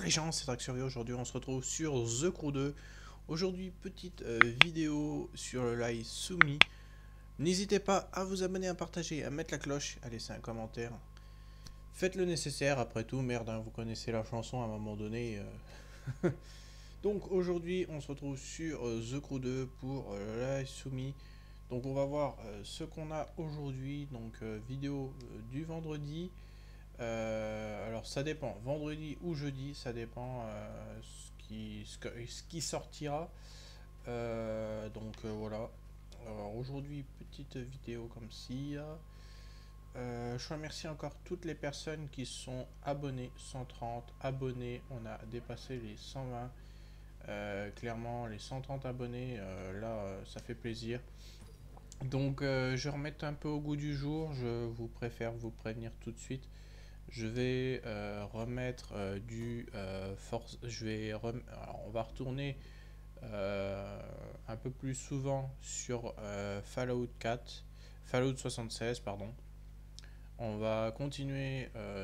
Les gens, c'est Drac Survie. Aujourd'hui, on se retrouve sur The Crew 2. Aujourd'hui, petite vidéo sur le live soumis. N'hésitez pas à vous abonner, à partager, à mettre la cloche, à laisser un commentaire. Faites le nécessaire, après tout, merde, hein, vous connaissez la chanson à un moment donné. Donc aujourd'hui, on se retrouve sur The Crew 2 pour le live soumis. Donc on va voir ce qu'on a aujourd'hui. Donc vidéo du vendredi. Alors ça dépend, vendredi ou jeudi, ça dépend ce qui sortira. Voilà. Alors aujourd'hui, petite vidéo comme ci. Je remercie encore toutes les personnes qui sont abonnées, 130 abonnés, on a dépassé les 120. Clairement, les 130 abonnés, ça fait plaisir. Donc je remets un peu au goût du jour, je vous préfère vous prévenir tout de suite. Je vais remettre du force. Alors, on va retourner un peu plus souvent sur Fallout 4, Fallout 76, pardon. On va continuer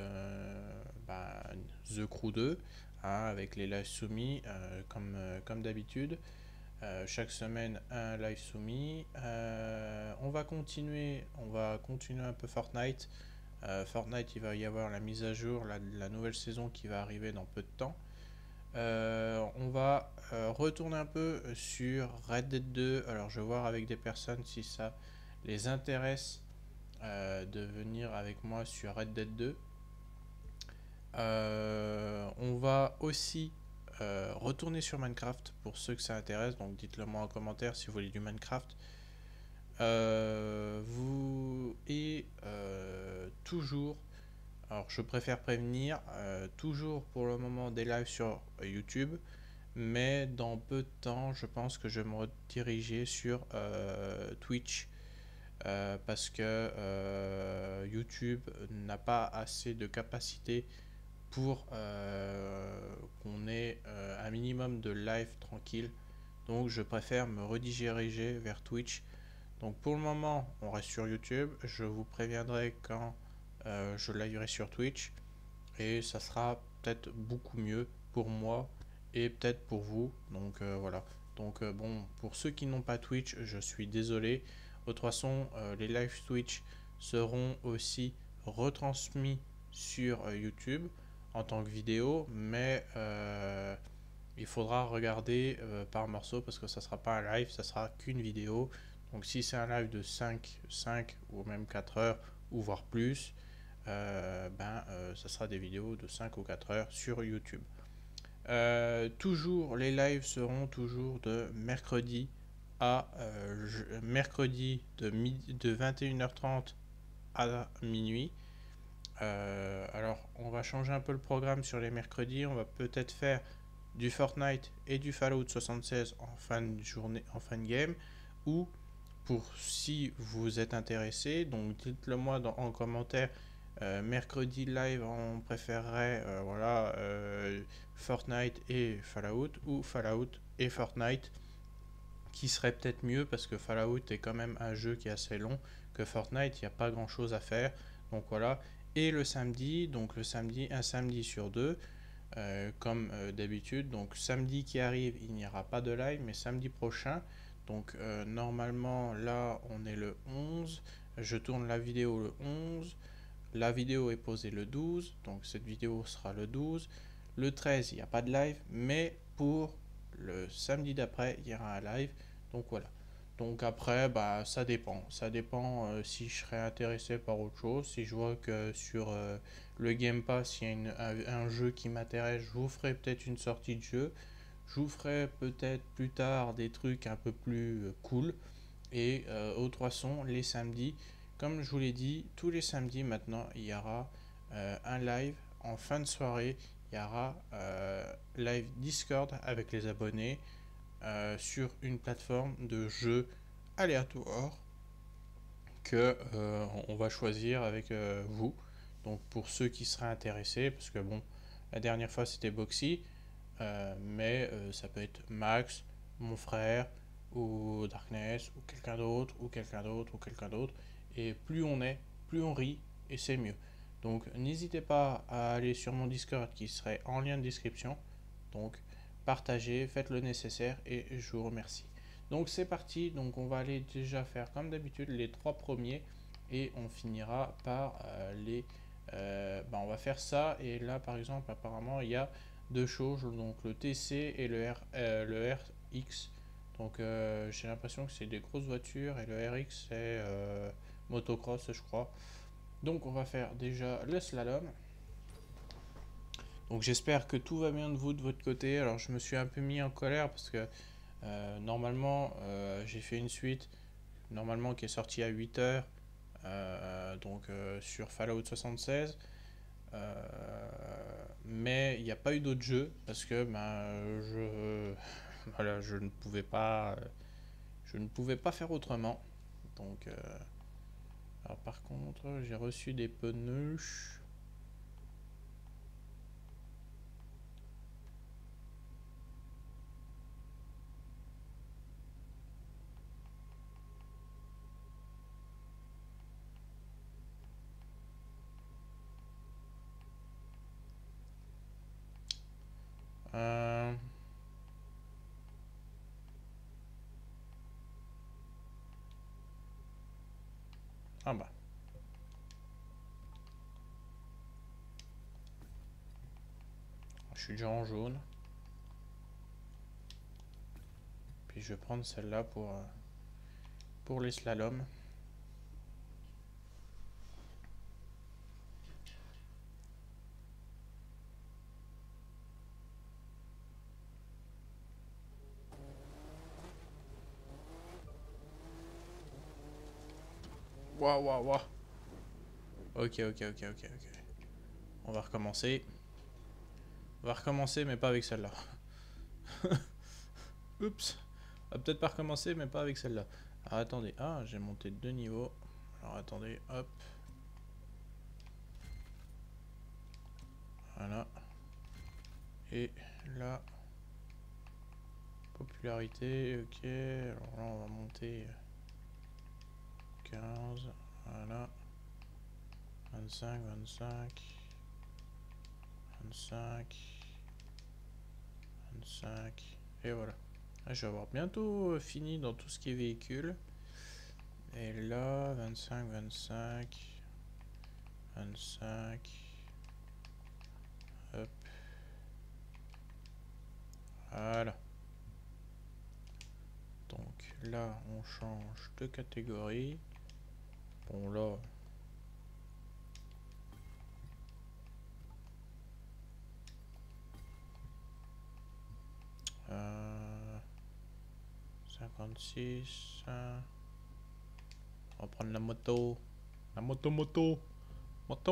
The Crew 2 hein, avec les lives soumis comme d'habitude. Chaque semaine un live soumis. On va continuer un peu Fortnite. Fortnite, il va y avoir la mise à jour, la nouvelle saison qui va arriver dans peu de temps. On va retourner un peu sur Red Dead 2. Alors je vais voir avec des personnes si ça les intéresse de venir avec moi sur Red Dead 2. On va aussi retourner sur Minecraft pour ceux que ça intéresse. Donc dites-le moi en commentaire si vous voulez du Minecraft. Toujours, alors je préfère prévenir, toujours pour le moment des lives sur YouTube, mais dans peu de temps, je pense que je vais me rediriger sur Twitch parce que YouTube n'a pas assez de capacité pour qu'on ait un minimum de live tranquille. Donc je préfère me rediriger vers Twitch. Donc pour le moment, on reste sur YouTube. Je vous préviendrai quand je liverai sur Twitch. Et ça sera peut-être beaucoup mieux pour moi et peut-être pour vous. Donc voilà. Donc bon, pour ceux qui n'ont pas Twitch, je suis désolé. De toute façon, les live Twitch seront aussi retransmis sur YouTube en tant que vidéo. Mais il faudra regarder par morceau parce que ça sera pas un live, ça sera qu'une vidéo. Donc si c'est un live de 5 ou même 4 heures ou voire plus, ça sera des vidéos de 5 ou 4 heures sur YouTube. Toujours, les lives seront toujours de mercredi à mercredi de 21h30 à minuit. Alors on va changer un peu le programme sur les mercredis, on va peut-être faire du Fortnite et du Fallout 76 en fin de journée, en fin de game, ou pour si vous êtes intéressé, donc dites-le moi en commentaire. Mercredi live, on préférerait Fortnite et Fallout, ou Fallout et Fortnite, qui serait peut-être mieux parce que Fallout est quand même un jeu qui est assez long, que Fortnite, il n'y a pas grand chose à faire. Donc voilà. Et le samedi, un samedi sur deux, comme d'habitude. Donc samedi qui arrive, il n'y aura pas de live, mais samedi prochain. Donc normalement, là, on est le 11. Je tourne la vidéo le 11. La vidéo est posée le 12. Donc cette vidéo sera le 12. Le 13, il n'y a pas de live, mais pour le samedi d'après, il y aura un live. Donc voilà. Donc après, ça dépend. Ça dépend si je serais intéressé par autre chose. Si je vois que sur le Game Pass, il y a un jeu qui m'intéresse, je vous ferai peut-être une sortie de jeu. Je vous ferai peut-être plus tard des trucs un peu plus cool. Et autre façon, les samedis, comme je vous l'ai dit, tous les samedis maintenant, il y aura un live en fin de soirée. Il y aura live Discord avec les abonnés sur une plateforme de jeu aléatoire que on va choisir avec vous. Donc pour ceux qui seraient intéressés, parce que bon, la dernière fois c'était Boxy, mais ça peut être Max, mon frère, ou Darkness, ou quelqu'un d'autre, ou quelqu'un d'autre, ou quelqu'un d'autre. Et plus on est, plus on rit, et c'est mieux. Donc n'hésitez pas à aller sur mon Discord qui serait en lien de description. Donc partagez, faites le nécessaire et je vous remercie. Donc c'est parti, donc on va aller déjà faire comme d'habitude les 3 premiers et on finira par on va faire ça et là par exemple apparemment il y a deux choses, donc le TC et le RX. Donc j'ai l'impression que c'est des grosses voitures et le RX c'est motocross je crois. Donc on va faire déjà le slalom. Donc j'espère que tout va bien de vous de votre côté. Alors je me suis un peu mis en colère parce que normalement j'ai fait une suite normalement qui est sortie à 8h sur Fallout 76. Mais il n'y a pas eu d'autres jeux parce que voilà, je ne pouvais pas faire autrement. Donc alors par contre j'ai reçu des pneus. Euh, Ah bah. Je suis déjà en jaune. Puis je vais prendre celle-là pour les slaloms. Waouh, waouh, waouh. Ok, ok, ok, ok, ok. On va recommencer. On va recommencer, mais pas avec celle-là. Oups. On va peut-être pas recommencer, mais pas avec celle-là. Alors attendez. Ah, j'ai monté 2 niveaux. Alors attendez, hop. Voilà. Et là, popularité, ok. Alors là, on va monter 15. Voilà. 25, 25. 25. 25. Et voilà. Là, je vais avoir bientôt fini dans tout ce qui est véhicule. Et là, 25, 25. 25. Hop. Voilà. Donc là, on change de catégorie. Bon là, 56. On va prendre la moto. La moto moto. Moto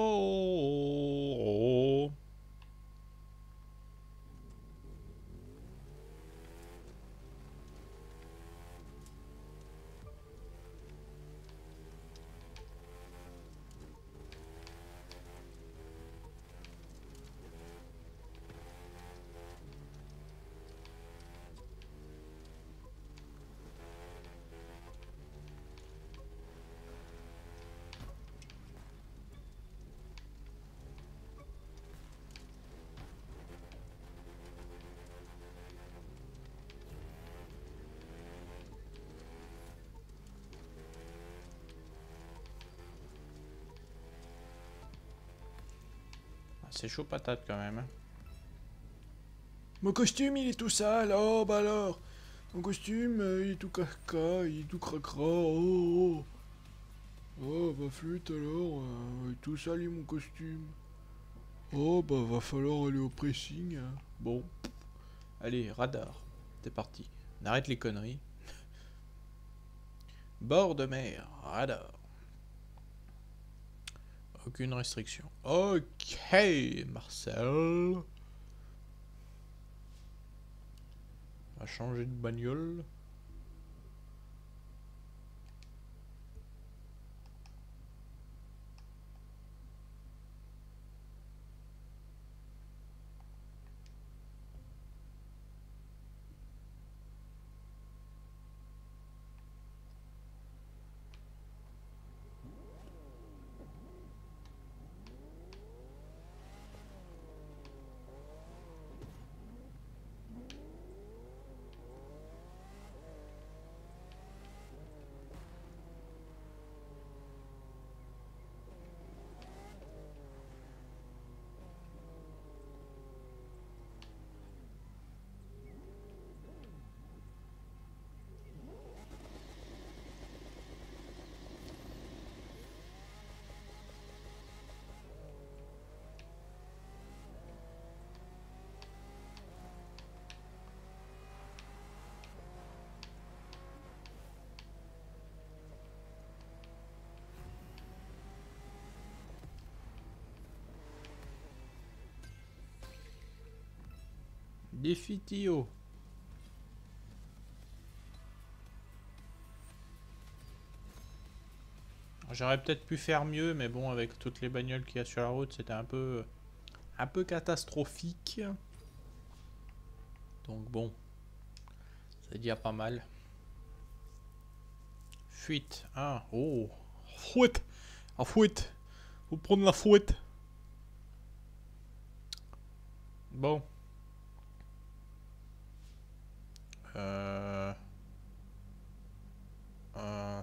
moto. C'est chaud patate quand même. Hein. Mon costume il est tout sale, oh bah alors. Mon costume il est tout caca, il est tout cracra, oh oh. Oh bah flûte alors, il est tout sale mon costume. Oh bah va falloir aller au pressing. Hein. Bon. Allez, radar. C'est parti. On arrête les conneries. Bord de mer, radar. Aucune restriction. Ok, Marcel. On va changer de bagnole. Défi Tio. J'aurais peut-être pu faire mieux, mais bon, avec toutes les bagnoles qu'il y a sur la route, c'était un peu catastrophique. Donc bon, c'est déjà pas mal. Fuite. Ah, oh. Fouette. Ah, fouette. Faut prendre la fouette. Bon. Euh... euh,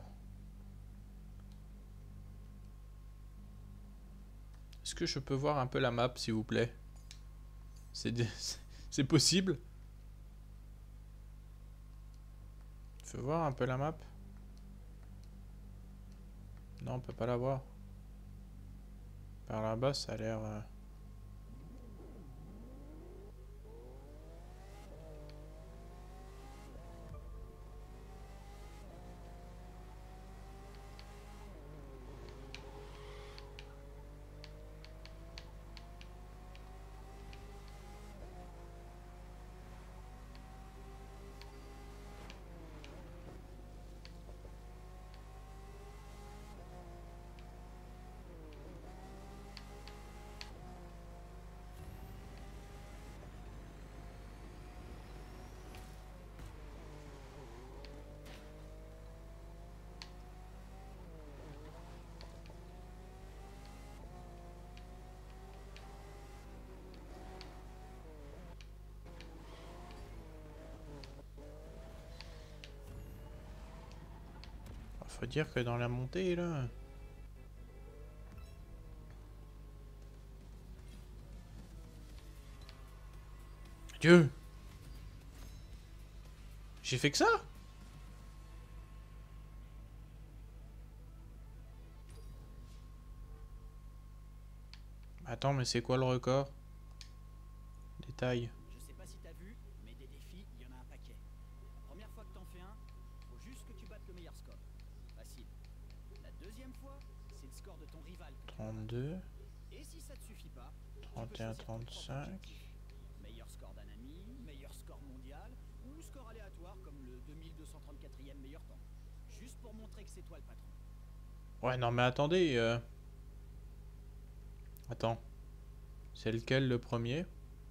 Est-ce que je peux voir un peu la map, s'il vous plaît? C'est possible? Tu veux voir un peu la map? Non, on peut pas la voir. Par là-bas, ça a l'air... Faut dire que dans la montée, là... Dieu! J'ai fait que ça? Attends, mais c'est quoi le record? Détail. Je sais pas si t'as vu, mais des défis, il y en a un paquet. La première fois que t'en fais un, faut juste que tu battes le meilleur score. Facile. La deuxième fois, c'est le score de ton rival. 32, Et si ça te suffit pas, 31, 35... meilleur score d'un ami, meilleur score mondial, ou score aléatoire comme le 2234e meilleur temps. Juste pour montrer que c'est toi le patron. Ouais, non, mais attendez... Attends. C'est lequel le premier?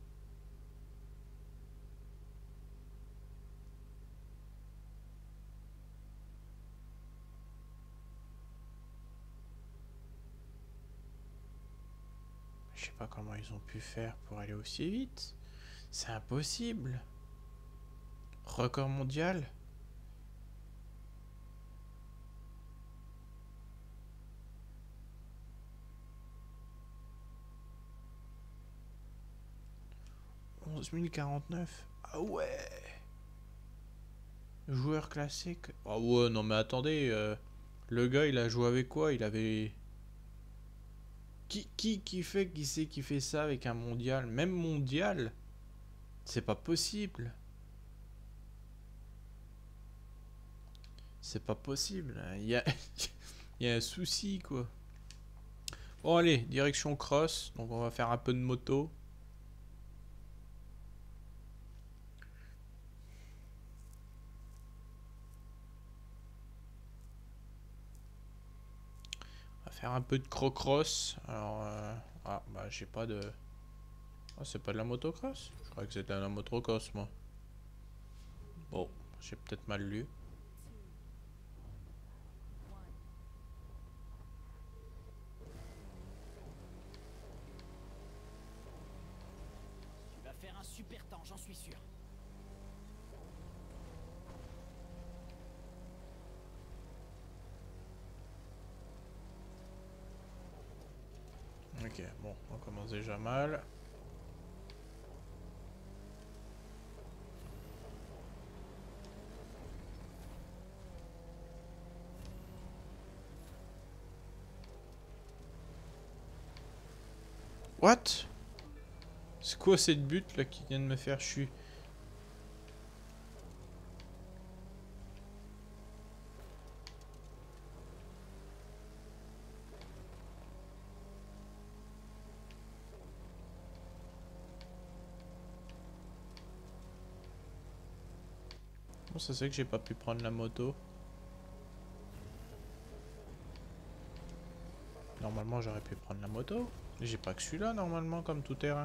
Je sais pas comment ils ont pu faire pour aller aussi vite. C'est impossible. Record mondial. « 11 049. Ah ouais. Joueur classique. Ah ouais, non mais attendez. Le gars, il a joué avec quoi? Il avait... Qui sait qui fait ça avec un mondial? Même mondial? C'est pas possible. C'est pas possible. Il y a... il y a un souci, quoi. Bon, allez, direction cross. Donc, on va faire un peu de moto. On va faire un peu de cross. Alors, ah, bah, j'ai pas de... Ah, c'est pas de la motocross? Je croyais que c'était de la motocross, moi. Bon, j'ai peut-être mal lu. Tu vas faire un super temps, j'en suis sûr. Ok, bon, on commence déjà mal. What? C'est quoi cette butte là qui vient de me faire chuter? Bon, ça c'est que j'ai pas pu prendre la moto. Normalement j'aurais pu prendre la moto. J'ai pas que celui-là normalement comme tout terrain.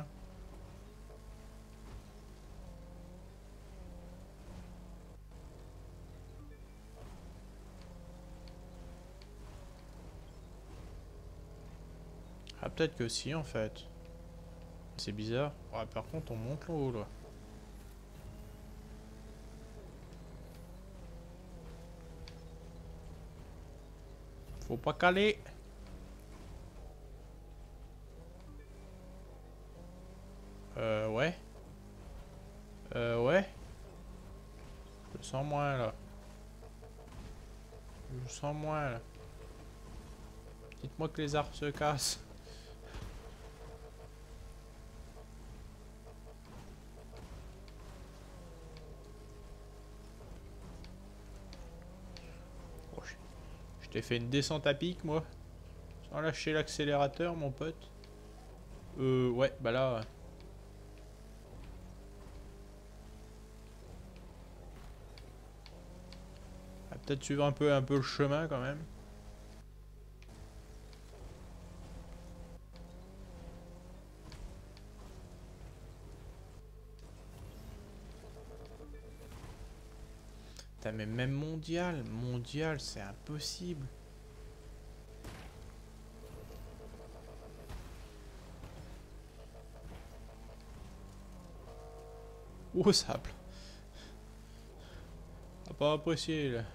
Ah peut-être que si en fait. C'est bizarre. Ouais, par contre on monte l'eau là. Faut pas caler. Ouais. Ouais. Je le sens moins là. Je le sens moins là. Dites-moi que les arbres se cassent. Oh, je t'ai fait une descente à pic moi. Sans lâcher l'accélérateur mon pote. Ouais, bah là... Peut-être suivre un peu le chemin quand même. Putain, mais même mondial, c'est impossible. Oh, sable. T'as pas apprécié là.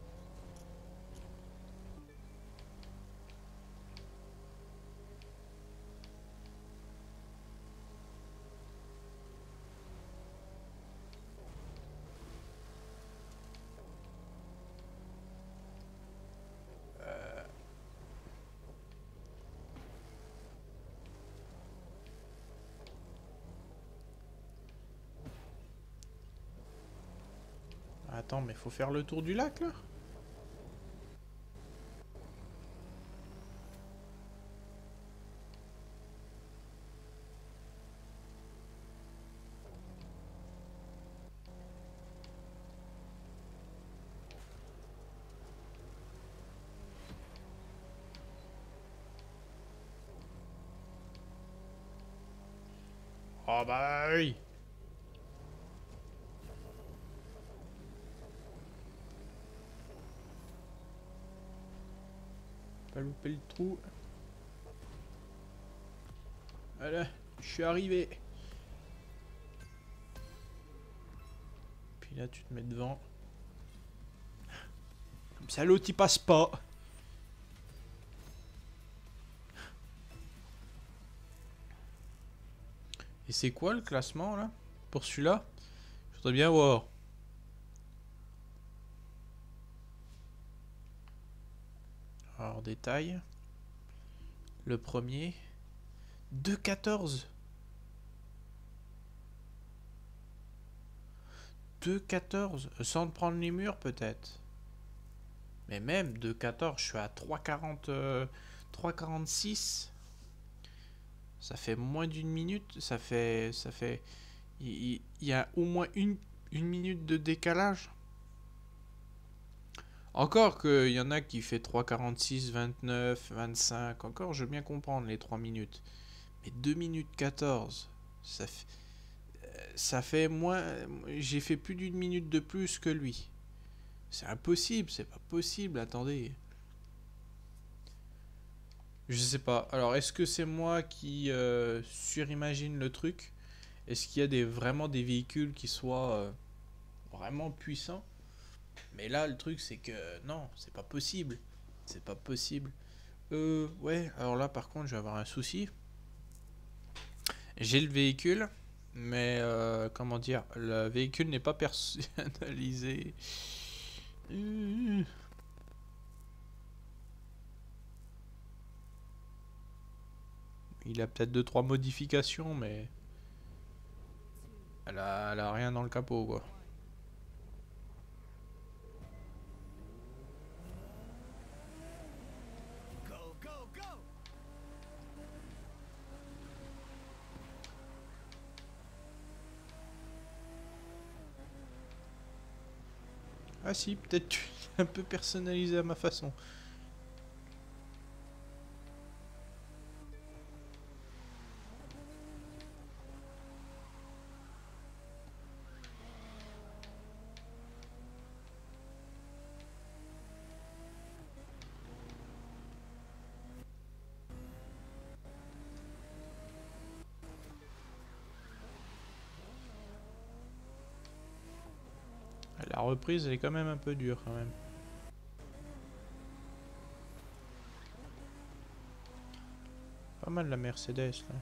Attends, mais faut faire le tour du lac là. Oh bah oui. Pas louper le trou. Voilà, je suis arrivé. Puis là, tu te mets devant. Comme ça, l'autre il passe pas. Et c'est quoi le classement là? Pour celui-là? Je voudrais bien voir. Alors, détail. Le premier. 2,14. 2,14. Sans te prendre les murs peut-être. Mais même 2,14, je suis à 3,40. 3,46. Ça fait moins d'une minute. Ça fait. Il y a au moins une minute de décalage. Encore qu'il y en a qui fait 3,46, 29, 25. Encore, je veux bien comprendre les 3 minutes. Mais 2 minutes 14. Ça fait moins. J'ai fait plus d'une minute de plus que lui. C'est impossible, c'est pas possible. Attendez. Je sais pas. Alors, est-ce que c'est moi qui surimagine le truc? Est-ce qu'il y a vraiment des véhicules qui soient vraiment puissants? Mais là, le truc, c'est que non, c'est pas possible. C'est pas possible. Ouais, alors là, par contre, je vais avoir un souci. J'ai le véhicule, mais comment dire, le véhicule n'est pas personnalisé. Il a peut-être 2-3 modifications, mais elle a rien dans le capot, quoi. Go, go, go! Ah si, peut-être tu l'as un peu personnalisé à ma façon. La reprise, elle est quand même un peu dure quand même. Pas mal la Mercedes là.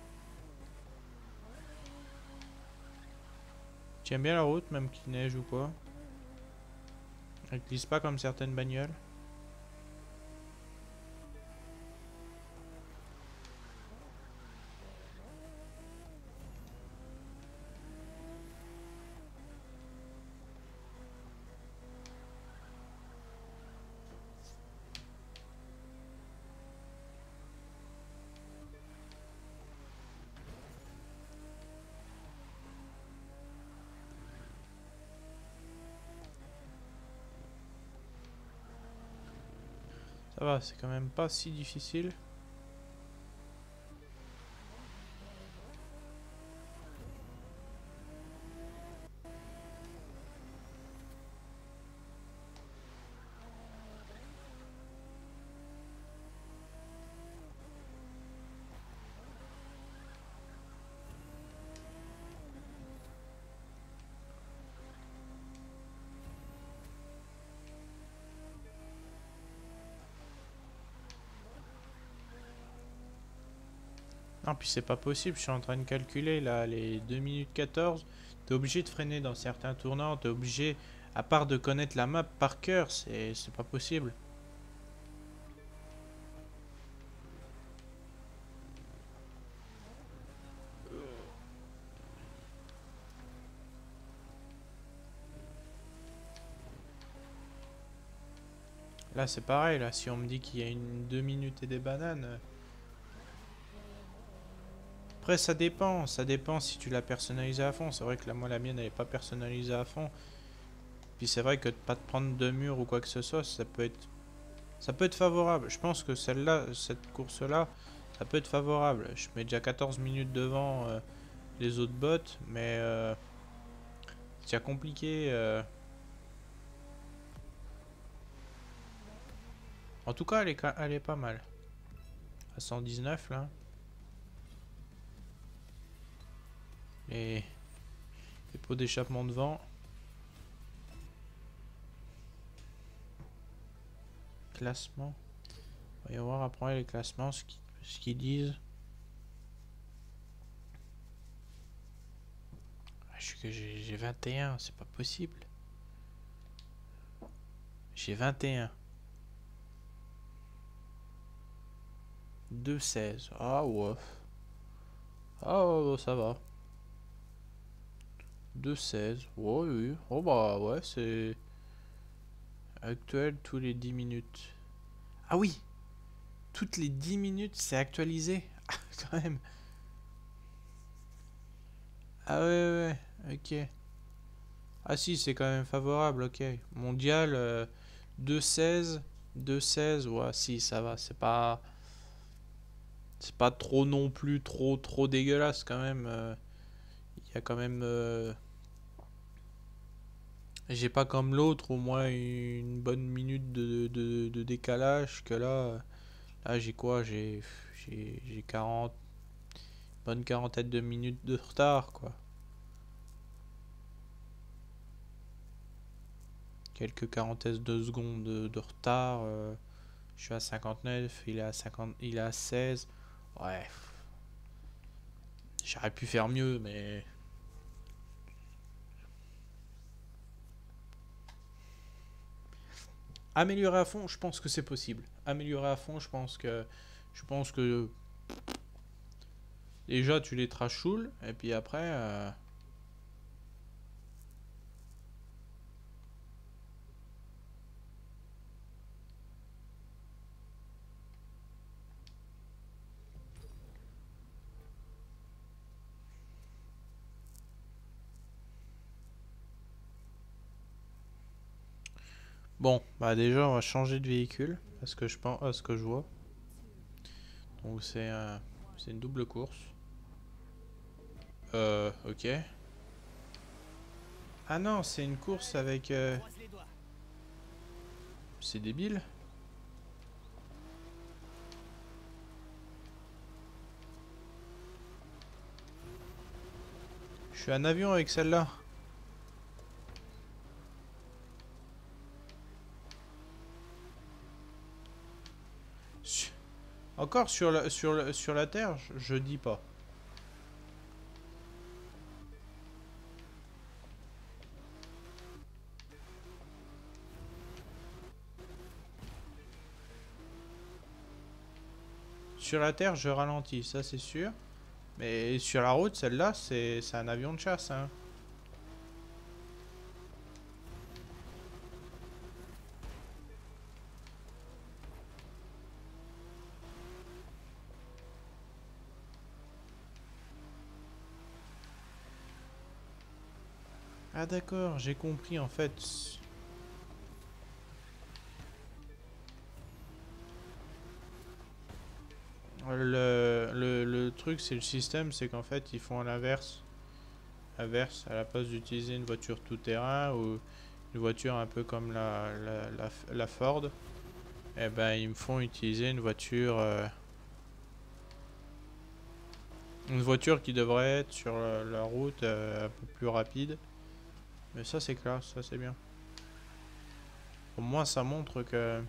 Tu aimes bien la route, même qu'il neige ou quoi? Elle glisse pas comme certaines bagnoles. Ça va, c'est quand même pas si difficile. Non, puis c'est pas possible, je suis en train de calculer là, les 2 minutes 14. T'es obligé de freiner dans certains tournants, t'es obligé, à part de connaître la map par cœur, c'est pas possible. Là c'est pareil, là si on me dit qu'il y a une 2 minutes et des bananes. Après ça dépend si tu l'as personnalisé à fond. C'est vrai que là, moi la mienne elle est pas personnalisée à fond. Puis c'est vrai que de pas te prendre de mur ou quoi que ce soit, ça peut être favorable. Je pense que celle-là, cette course-là, ça peut être favorable. Je mets déjà 14 minutes devant les autres bots, mais c'est déjà compliqué. En tout cas, elle est pas mal. À 119 là. Et les pots d'échappement devant. Classement. On va y voir après les classements, ce qu'ils disent. J'ai 21, c'est pas possible. J'ai 21. 2,16. Ah ouais. Ah ouais, ça va. 2,16. Ouais, oui. Oh bah ouais, c'est actuel tous les 10 minutes. Ah oui, toutes les 10 minutes, c'est actualisé. Ah, quand même. Ah ouais, ouais, ok. Ah si, c'est quand même favorable, ok. Mondial, 2,16. 2,16, ouais, si, ça va. C'est pas trop non plus, trop dégueulasse quand même. Il y a quand même... j'ai pas comme l'autre au moins une bonne minute de décalage que là. Là, j'ai quoi? J'ai 40... Bonne quarantaine de minutes de retard, quoi. Quelques quarantaines de secondes de retard. Je suis à 59, il est à 50, il est à 16. Ouais. J'aurais pu faire mieux, mais... Améliorer à fond, je pense que c'est possible. Améliorer à fond, je pense que... Je pense que... Déjà, tu les trashoules, et puis après... Bon, bah déjà on va changer de véhicule, à ce que je pense, à ce que je vois. Donc c'est une double course. Ok. Ah non, c'est une course avec... Croise les doigts. C'est débile. Je suis un avion avec celle-là. Su- Encore sur la Terre, je dis pas. Sur la Terre, je ralentis, ça c'est sûr. Mais sur la route, celle-là, c'est un avion de chasse, hein. Ah d'accord, j'ai compris en fait. Le truc, c'est le système, c'est qu'en fait, ils font l'inverse. Inverse, à la place d'utiliser une voiture tout-terrain ou une voiture un peu comme la Ford, eh ben, ils me font utiliser une voiture qui devrait être sur la route un peu plus rapide. Mais ça, c'est classe, ça, c'est bien. Au moins, ça montre que...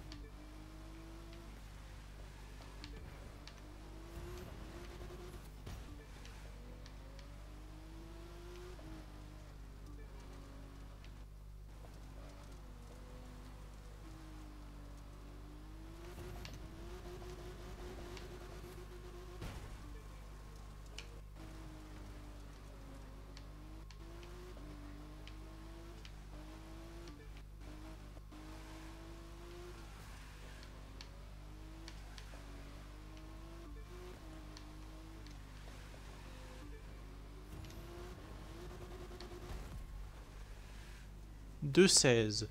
Deux 16.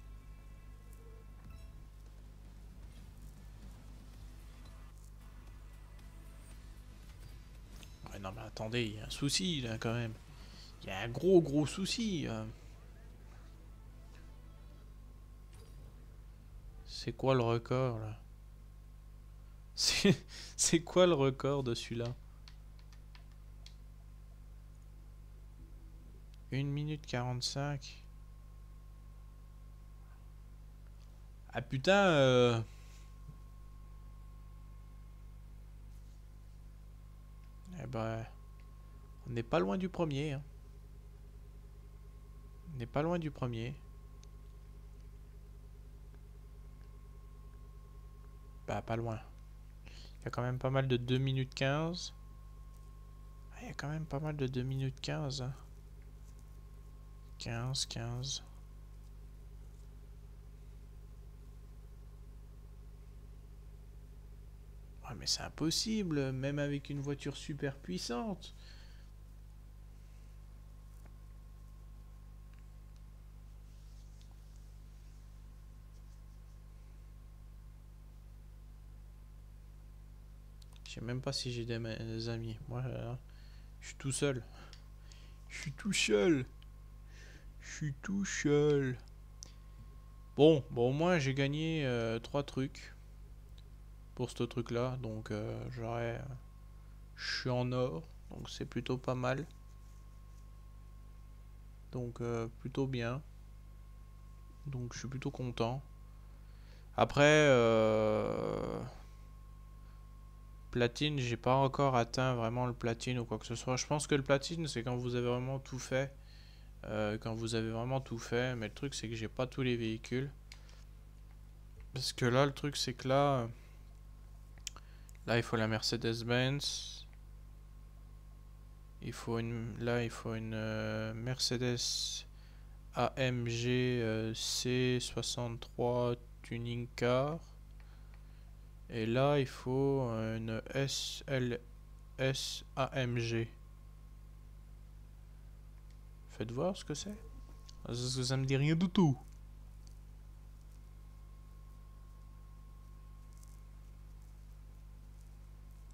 Ouais, non, mais attendez, il y a un souci, là, quand même. Il y a un gros souci. C'est quoi le record, là? C'est c'est quoi le record de celui-là? 1 minute 45. Ah putain, eh ben, on n'est pas loin du premier, hein. On n'est pas loin du premier. Bah, pas loin. Il y a quand même pas mal de 2 minutes 15. Ah, il y a quand même pas mal de 2 minutes 15, hein. 15. Ouais, mais c'est impossible, même avec une voiture super puissante. Je sais même pas si j'ai des amis. Moi, je suis tout seul. Je suis tout seul. Je suis tout seul. Bon, au moins j'ai gagné 3 trucs pour ce truc-là. Donc je suis en or. Donc c'est plutôt pas mal. Donc plutôt bien. Donc je suis plutôt content. Après, platine, j'ai pas encore atteint vraiment le platine ou quoi que ce soit. Je pense que le platine, c'est quand vous avez vraiment tout fait. Quand vous avez vraiment tout fait. Mais le truc, c'est que j'ai pas tous les véhicules. Parce que là, le truc, c'est que là, il faut la Mercedes-Benz. Là, il faut une Mercedes AMG C63 Tuning Car. Et là, il faut une SLS AMG. Faites voir ce que c'est. Parce que ça me dit rien du tout.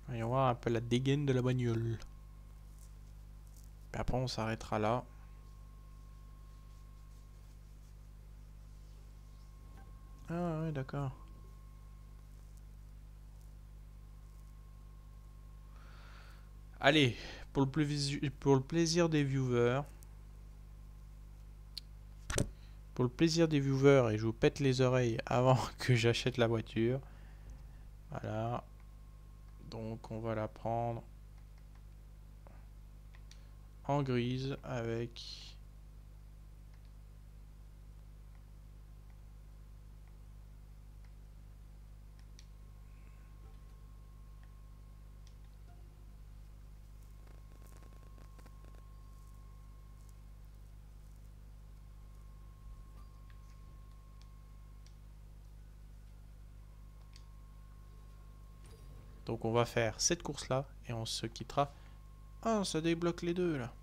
Voyons voir un peu la dégaine de la bagnole. Puis après on s'arrêtera là. Ah ouais, d'accord. Allez, pour le plaisir des viewers. Pour le plaisir des viewers, et je vous pète les oreilles avant que j'achète la voiture. Voilà. Donc on va la prendre en grise avec... Donc on va faire cette course là et on se quittera. Ah, ça débloque les deux là.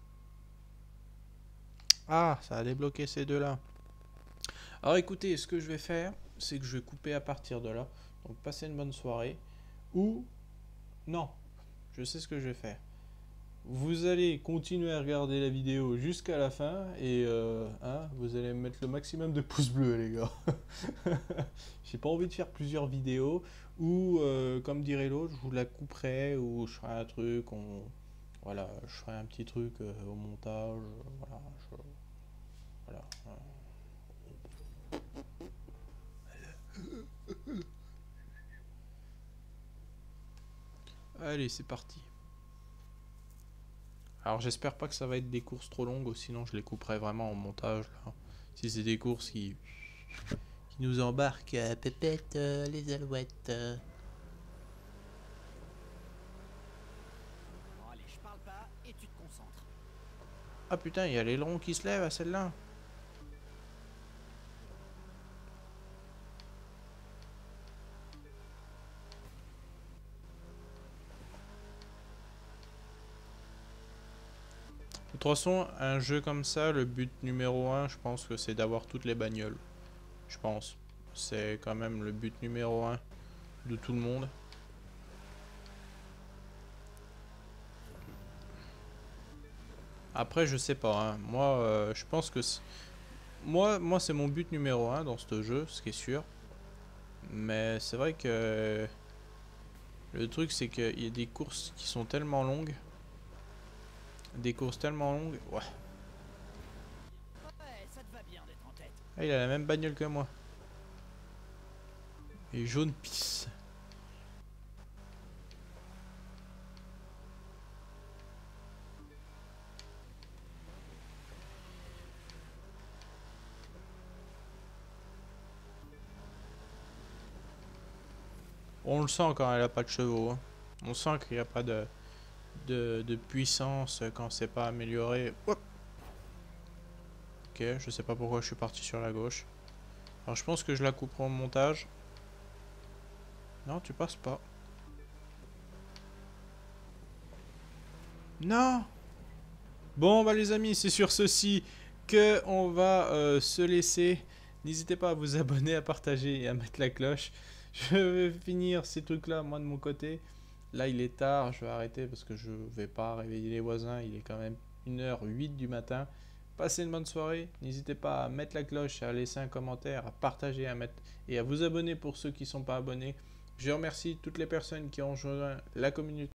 Ah, ça a débloqué ces deux là. Alors écoutez, ce que je vais faire, c'est que je vais couper à partir de là. Donc passez une bonne soirée. Ou... Non, je sais ce que je vais faire. Vous allez continuer à regarder la vidéo jusqu'à la fin et vous allez mettre le maximum de pouces bleus les gars. J'ai pas envie de faire plusieurs vidéos ou comme dirait l'autre, je vous la couperai ou je ferai un truc, voilà, je ferai un petit truc au montage, voilà. Allez, c'est parti. Alors j'espère pas que ça va être des courses trop longues, sinon je les couperai vraiment en montage là. Si c'est des courses qui nous embarquent pépette les alouettes. Bon, allez, je parle pas et tu te concentres. Ah putain, il y a l'aileron qui se lève à celle-là. De toute façon, un jeu comme ça, le but numéro 1, je pense que c'est d'avoir toutes les bagnoles. Je pense. C'est quand même le but numéro 1 de tout le monde. Après, je sais pas. Hein. Moi, je pense que... Moi c'est mon but numéro 1 dans ce jeu, ce qui est sûr. Mais c'est vrai que... Le truc, c'est qu'il y a des courses qui sont tellement longues. Des courses tellement longues. Ouais. Ouais, ça te va bien d'être en tête. Ah, il a la même bagnole que moi. Et jaune pisse. On le sent quand elle a pas de chevaux. Hein. On sent qu'il n'y a pas de puissance quand c'est pas amélioré. Hop. Ok, je sais pas pourquoi je suis parti sur la gauche. Alors je pense que je la couperai au montage. Non, tu passes pas. Non. Bon bah les amis, c'est sur ceci que on va se laisser. N'hésitez pas à vous abonner, à partager et à mettre la cloche. Je vais finir ces trucs là moi de mon côté. Là il est tard, je vais arrêter parce que je vais pas réveiller les voisins. Il est quand même 1h08 du matin. Passez une bonne soirée. N'hésitez pas à mettre la cloche, à laisser un commentaire, à partager, à mettre et à vous abonner pour ceux qui ne sont pas abonnés. Je remercie toutes les personnes qui ont rejoint la communauté